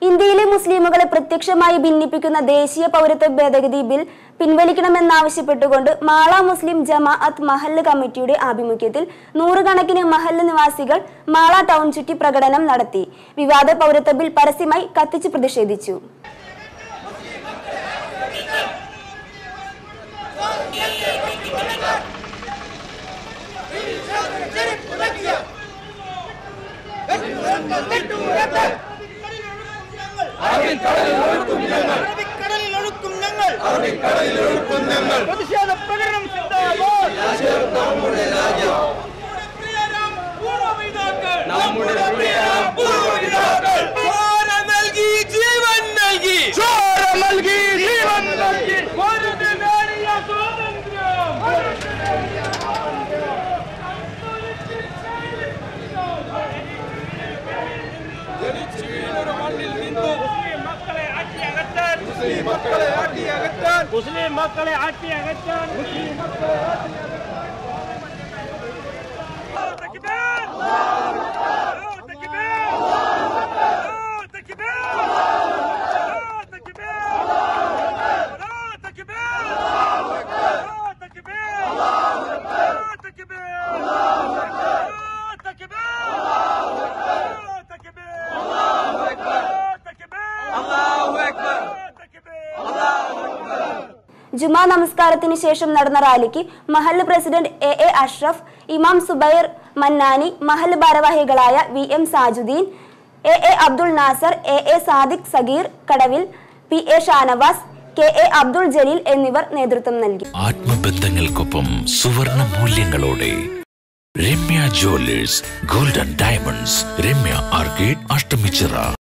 ഇന്ത്യയിലെ മുസ്ലിമുകളെ പ്രത്യക്ഷമായി ഭിന്നിപ്പിക്കുന്ന ദേശീയ പൗരത്വ ഭേദഗതി ബിൽ പിൻവലിക്കണമെന്നാവശ്യപ്പെട്ടുകൊണ്ട് മാള മുസ്ലിം ജമാഅത്ത് മഹല്ല് കമ്മിറ്റിയുടെ ആഭിമുഖ്യത്തിൽ നൂറുകണക്കിന് മഹല്ല് നിവാസികൾ മാള ടൗൺ ചുറ്റി പ്രകടനം നടത്തി. വിവാദ പൗരത്വ ബിൽ പരസ്യമായി കത്തിച്ച് പ്രതിഷേധിച്ചു. മുസ്ലിം മക്കളെ ആട്ടിയകറ്റാൻ ജുമാ നമസ്കാരത്തിന് ശേഷം നടന്ന റാലിക്ക് മഹല്ല് പ്രസിഡന്റ് എ അഷ്റഫ്, ഇമാം സുബൈർ മന്നാനി, മഹല്ല് ഭാരവാഹികളായ VM Sajudheen, A Abdul Nasar, A Sadiq Sageer Kadavil, PA Shanavas, KA Abdul Jaleel എന്നിവർ നേതൃത്വം നൽകി. ആത്മബന്ധങ്ങൾക്കൊപ്പം സുവർണ മൂല്യങ്ങളോടെ Ramya jewellers, golden diamonds, Ramya arcade, Ashtamichira.